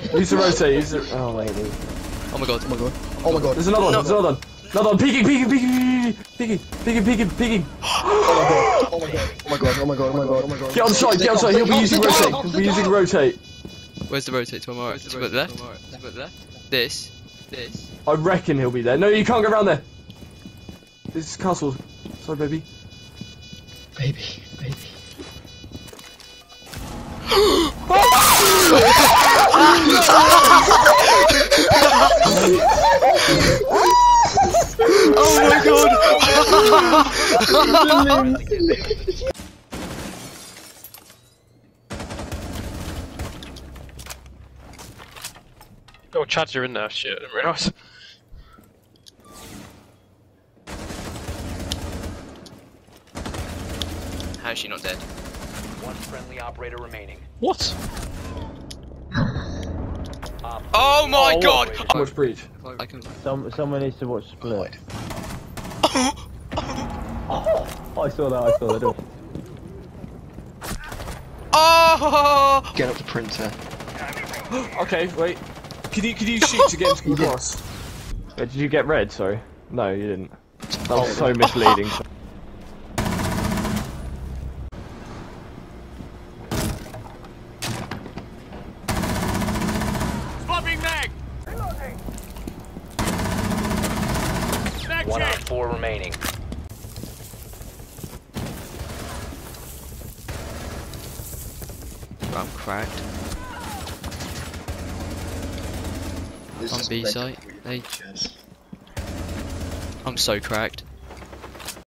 Use the rotate, use the... Oh, wait. Oh my god, oh my god. Oh my god. There's another one, there's another one. Another one, peeking. Oh my god. Get on site, he'll be using rotate. He'll be using rotate. Where's the rotate? To my right? To the left? This. I reckon he'll be there. No, you can't go around there. This is castle. Sorry, baby. Baby. Oh my god! Oh, Chads are in there. Shit, I didn't realise. How is she not dead? One friendly operator remaining. What? Oh my god! Watch breach. I can. Someone needs to watch Split. Oh, I saw that. Oh! Get up the printer. Okay, wait. Could you shoot to get into cross? Did you get red? Sorry. No, you didn't. That was so misleading. One on 4 remaining. I'm cracked. On B site. Hey. I'm so cracked.